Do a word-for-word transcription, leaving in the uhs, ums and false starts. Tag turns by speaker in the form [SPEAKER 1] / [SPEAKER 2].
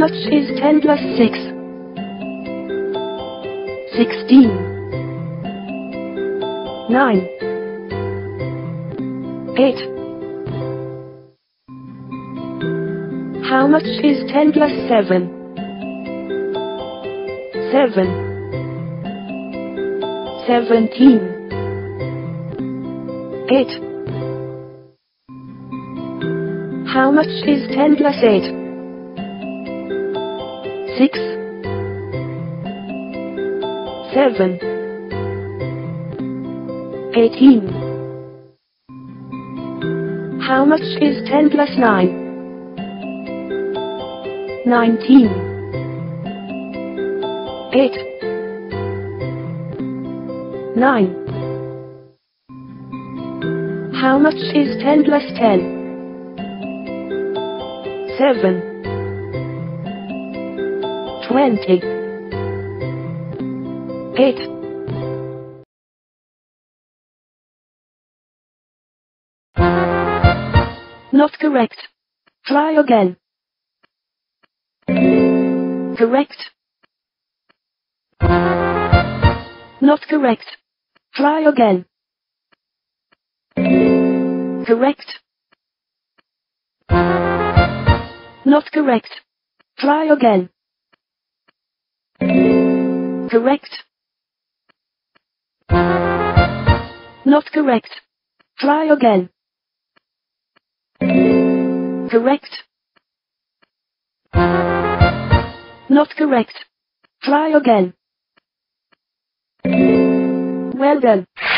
[SPEAKER 1] much is ten plus six? Sixteen. Nine. Eight. How much is ten plus seven? Seven. Seventeen. Eight. How much is ten plus eight? Six. Seven. Eighteen. How much is ten plus nine? Nineteen. Eight. Nine. How much is ten plus ten? Seven. Twenty. Eight. Not correct. Try again. Correct. Not correct. Try again. Correct. Not correct. Try again. Correct. Not correct. Try again. Correct. Not correct. Try again. Well done.